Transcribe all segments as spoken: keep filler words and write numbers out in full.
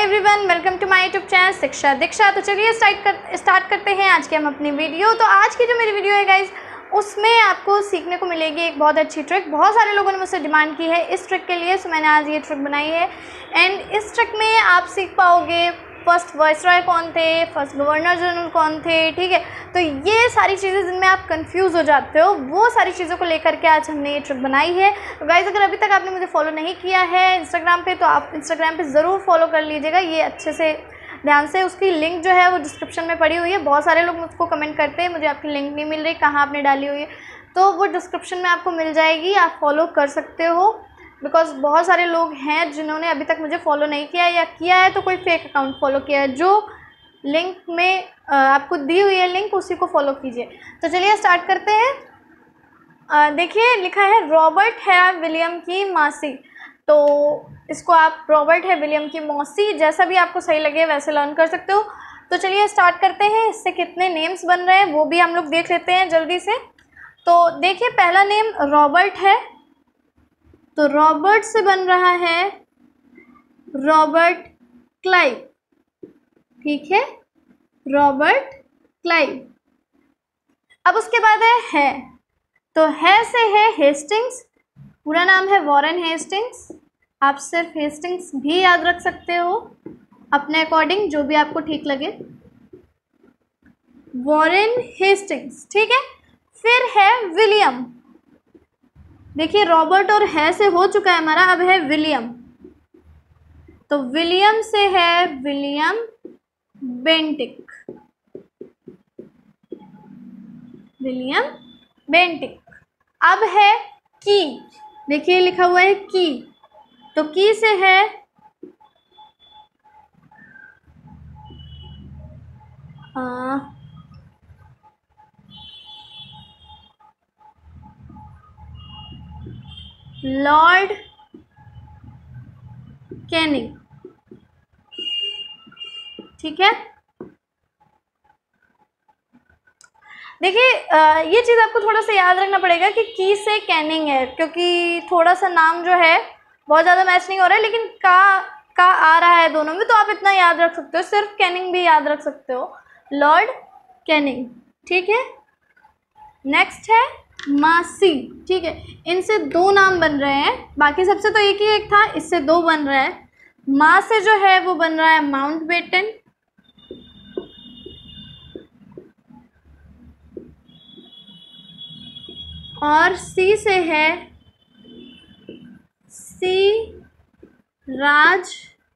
Everyone, welcome to my YouTube channel Shiksha Diksha. तो चलिए start कर स्टार्ट करते हैं आज की हम अपनी वीडियो। तो आज की जो मेरी वीडियो है गाइज, उसमें आपको सीखने को मिलेगी एक बहुत अच्छी ट्रिक। बहुत सारे लोगों ने मुझसे डिमांड की है इस ट्रिक के लिए, सो मैंने आज ये ट्रिक बनाई है। एंड इस ट्रिक में आप सीख पाओगे फर्स्ट वाइसरॉय कौन थे, फर्स्ट गवर्नर जनरल कौन थे, ठीक है। तो ये सारी चीज़ें जिनमें आप कंफ्यूज हो जाते हो, वो सारी चीज़ों को लेकर के आज हमने ये ट्रिक बनाई है। तो गाइज, अगर अभी तक आपने मुझे फॉलो नहीं किया है इंस्टाग्राम पे, तो आप इंस्टाग्राम पे ज़रूर फॉलो कर लीजिएगा। ये अच्छे से ध्यान से, उसकी लिंक जो है वो डिस्क्रिप्शन में पड़ी हुई है। बहुत सारे लोग मुझको कमेंट करते हैं मुझे आपकी लिंक नहीं मिल रही, कहाँ आपने डाली हुई है, तो वो डिस्क्रिप्शन में आपको मिल जाएगी, आप फॉलो कर सकते हो। बिकॉज बहुत सारे लोग हैं जिन्होंने अभी तक मुझे फॉलो नहीं किया है, या किया है तो कोई फेक अकाउंट फॉलो किया है। जो लिंक में आपको दी हुई है लिंक, उसी को फॉलो कीजिए। तो चलिए स्टार्ट करते हैं। देखिए लिखा है रॉबर्ट है विलियम की मासी, तो इसको आप रॉबर्ट है विलियम की मौसी, जैसा भी आपको सही लगे वैसे लर्न कर सकते हो। तो चलिए स्टार्ट करते हैं। इससे कितने नेम्स बन रहे हैं वो भी हम लोग देख लेते हैं जल्दी से। तो देखिए पहला नेम रॉबर्ट है, तो रॉबर्ट से बन रहा है रॉबर्ट क्लाइव, ठीक है, रॉबर्ट क्लाइव। अब उसके बाद है है, तो है से है हेस्टिंग्स, पूरा नाम है वॉरेन हेस्टिंग्स। आप सिर्फ हेस्टिंग्स भी याद रख सकते हो अपने अकॉर्डिंग, जो भी आपको ठीक लगे, वॉरेन हेस्टिंग्स, ठीक है। फिर है विलियम। देखिए रॉबर्ट और है से हो चुका है हमारा, अब है विलियम। तो विलियम से है विलियम बेंटिक, विलियम बेंटिक। अब है की, देखिए लिखा हुआ है की, तो की से है आ, लॉर्ड कैनिंग, ठीक है। देखिए ये चीज़ आपको थोड़ा सा याद रखना पड़ेगा कि की से कैनिंग है, क्योंकि थोड़ा सा नाम जो है बहुत ज़्यादा मैच नहीं हो रहा है, लेकिन का का आ रहा है दोनों में, तो आप इतना याद रख सकते हो। सिर्फ कैनिंग भी याद रख सकते हो, लॉर्ड कैनिंग, ठीक है। नेक्स्ट है मासी, ठीक है। इनसे दो नाम बन रहे हैं, बाकी सबसे तो एक ही एक था, इससे दो बन रहा है। माँ से जो है वो बन रहा है माउंटबेटन, और सी से है सी राज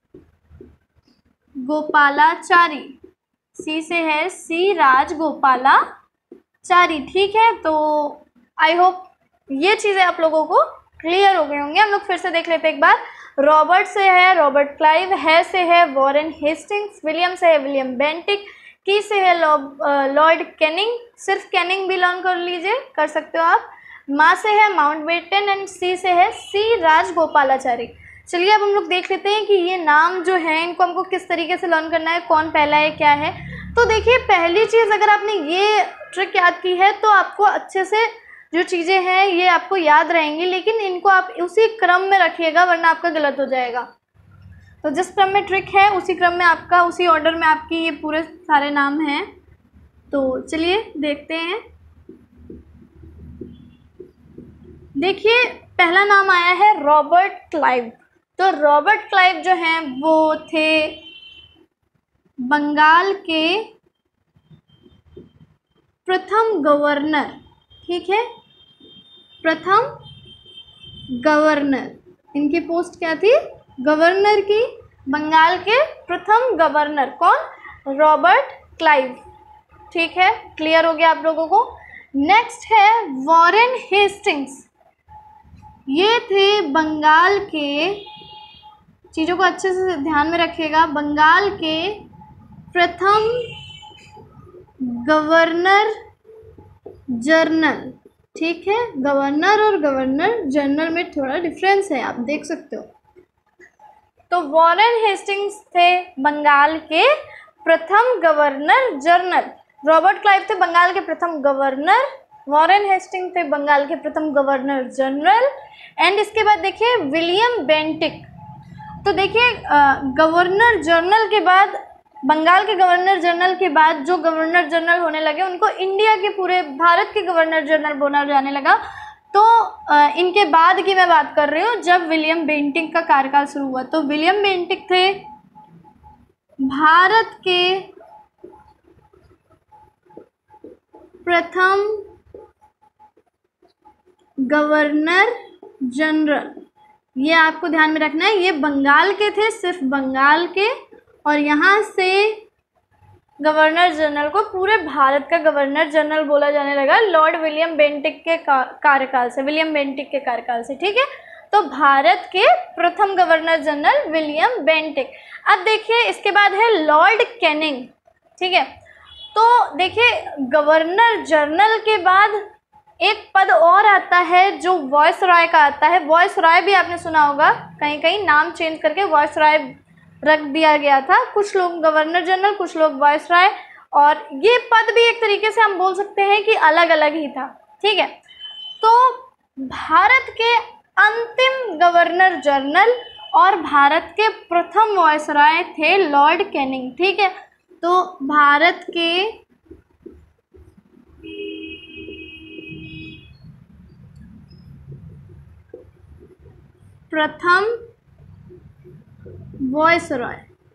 गोपालाचारी, सी से है सी राज गोपालाचारी, ठीक है। तो आई होप ये चीज़ें आप लोगों को क्लियर हो गए होंगे। हम लोग फिर से देख लेते हैं एक बार। रॉबर्ट से है रॉबर्ट क्लाइव, है से है वॉरेन हेस्टिंग्स, विलियम से है विलियम बेंटिक, की से है लॉर्ड कैनिंग, सिर्फ कैनिंग भी लर्न कर लीजिए, कर सकते हो आप। माँ से है माउंटबेटन एंड सी से है सी राज गोपालाचारी। चलिए अब हम लोग देख लेते हैं कि ये नाम जो है इनको हमको किस तरीके से लर्न करना है, कौन पहला है क्या है। तो देखिए पहली चीज़, अगर आपने ये ट्रिक याद की है तो आपको अच्छे से जो चीज़ें हैं ये आपको याद रहेंगी, लेकिन इनको आप उसी क्रम में रखिएगा, वरना आपका गलत हो जाएगा। तो जिस क्रम में ट्रिक है उसी क्रम में आपका, उसी ऑर्डर में आपकी ये पूरे सारे नाम हैं। तो चलिए देखते हैं। देखिए पहला नाम आया है रॉबर्ट क्लाइव। तो रॉबर्ट क्लाइव जो हैं वो थे बंगाल के प्रथम गवर्नर, ठीक है, प्रथम गवर्नर। इनकी पोस्ट क्या थी? गवर्नर की। बंगाल के प्रथम गवर्नर कौन? रॉबर्ट क्लाइव, ठीक है। क्लियर हो गया आप लोगों को। नेक्स्ट है वॉरेन हेस्टिंग्स। ये थे बंगाल के, चीज़ों को अच्छे से ध्यान में रखिएगा, बंगाल के प्रथम गवर्नर जनरल, ठीक है। गवर्नर और गवर्नर जनरल में थोड़ा डिफरेंस है, आप देख सकते हो। तो वॉरेन हेस्टिंग्स थे बंगाल के प्रथम गवर्नर जनरल, रॉबर्ट क्लाइव थे बंगाल के प्रथम गवर्नर, वॉरेन हेस्टिंग थे बंगाल के प्रथम गवर्नर जनरल। एंड इसके बाद देखिए विलियम बेंटिक। तो देखिए गवर्नर जनरल के बाद, बंगाल के गवर्नर जनरल के बाद जो गवर्नर जनरल होने लगे उनको इंडिया के पूरे भारत के गवर्नर जनरल बोला जाने लगा। तो आ, इनके बाद की मैं बात कर रही हूँ जब विलियम बेंटिक का कार्यकाल शुरू हुआ। तो विलियम बेंटिक थे भारत के प्रथम गवर्नर जनरल। ये आपको ध्यान में रखना है, ये बंगाल के थे, सिर्फ बंगाल के, और यहाँ से गवर्नर जनरल को पूरे भारत का गवर्नर जनरल बोला जाने लगा लॉर्ड विलियम बेंटिक के कार्यकाल से, विलियम बेंटिक के कार्यकाल से। ठीक है, तो भारत के प्रथम गवर्नर जनरल विलियम बेंटिक। अब देखिए इसके बाद है लॉर्ड कैनिंग। ठीक है, तो देखिए गवर्नर जनरल के बाद एक पद और आता है जो वॉइस रॉय का आता है। वॉइस रॉय भी आपने सुना होगा, कहीं कहीं नाम चेंज करके वॉइस रॉय रख दिया गया था। कुछ लोग गवर्नर जनरल, कुछ लोग वॉइस रॉय, और ये पद भी एक तरीके से हम बोल सकते हैं कि अलग अलग ही था। ठीक है, तो भारत के अंतिम गवर्नर जनरल और भारत के प्रथम वॉइस रॉय थे लॉर्ड कैनिंग। ठीक है, तो भारत के प्रथम वॉइस रॉय,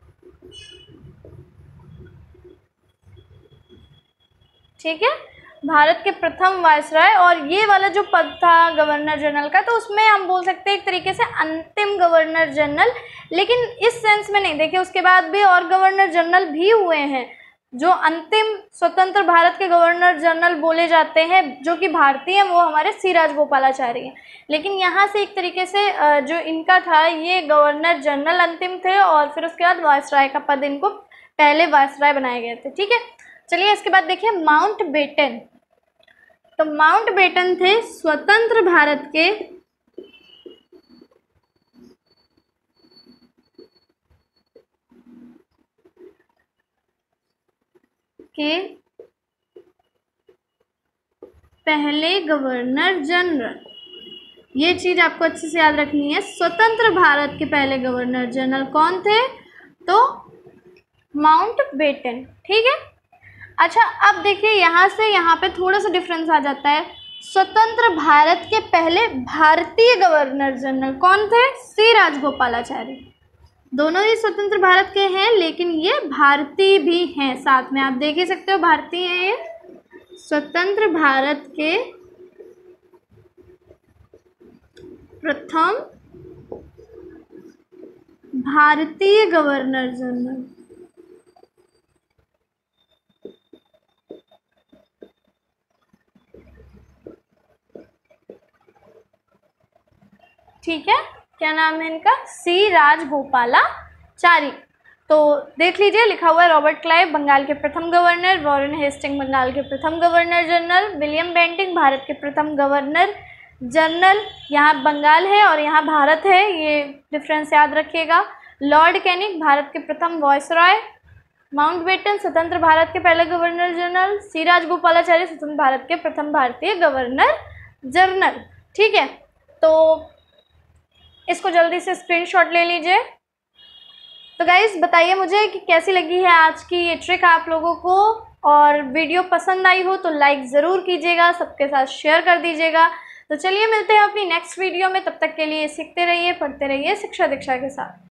ठीक है, भारत के प्रथम वॉइस रॉय। और ये वाला जो पद था गवर्नर जनरल का, तो उसमें हम बोल सकते हैं एक तरीके से अंतिम गवर्नर जनरल, लेकिन इस सेंस में नहीं। देखिए उसके बाद भी और गवर्नर जनरल भी हुए हैं जो अंतिम स्वतंत्र भारत के गवर्नर जनरल बोले जाते हैं, जो कि भारतीय हैं, वो हमारे सी राजगोपालाचारी हैं। लेकिन यहाँ से एक तरीके से जो इनका था, ये गवर्नर जनरल अंतिम थे, और फिर उसके बाद वायसराय का पद इनको पहले वायसराय बनाए गए थे। ठीक है, चलिए इसके बाद देखिए माउंट बेटन। तो माउंट बेटन थे स्वतंत्र भारत के के पहले गवर्नर जनरल। ये चीज आपको अच्छे से याद रखनी है, स्वतंत्र भारत के पहले गवर्नर जनरल कौन थे? तो माउंट बेटन। ठीक है, अच्छा अब देखिए यहाँ से यहाँ पे थोड़ा सा डिफरेंस आ जाता है। स्वतंत्र भारत के पहले भारतीय गवर्नर जनरल कौन थे? सी राजगोपालाचारी। दोनों ही स्वतंत्र भारत के हैं, लेकिन ये भारतीय भी हैं साथ में, आप देख ही सकते हो भारतीय हैं ये। स्वतंत्र भारत के प्रथम भारतीय गवर्नर जनरल। ठीक है, क्या नाम है इनका? सी राजगोपालाचारी। तो देख लीजिए लिखा हुआ है रॉबर्ट क्लाइव बंगाल के प्रथम गवर्नर, वॉरेन हेस्टिंग बंगाल के प्रथम governor general, William Bentinck Bharat के प्रथम गवर्नर जनरल। यहाँ बंगाल है और यहाँ भारत है, ये डिफरेंस याद रखिएगा। लॉर्ड कैनिंग भारत के प्रथम वॉइसरॉय, माउंट बेटन स्वतंत्र भारत के पहले गवर्नर जनरल, सी राजगोपालाचारी स्वतंत्र भारत के प्रथम भारतीय गवर्नर जनरल। ठीक है, तो इसको जल्दी से स्क्रीनशॉट ले लीजिए। तो गाइस बताइए मुझे कि कैसी लगी है आज की ये ट्रिक आप लोगों को, और वीडियो पसंद आई हो तो लाइक ज़रूर कीजिएगा, सबके साथ शेयर कर दीजिएगा। तो चलिए मिलते हैं अपनी नेक्स्ट वीडियो में, तब तक के लिए सीखते रहिए, पढ़ते रहिए शिक्षा दीक्षा के साथ।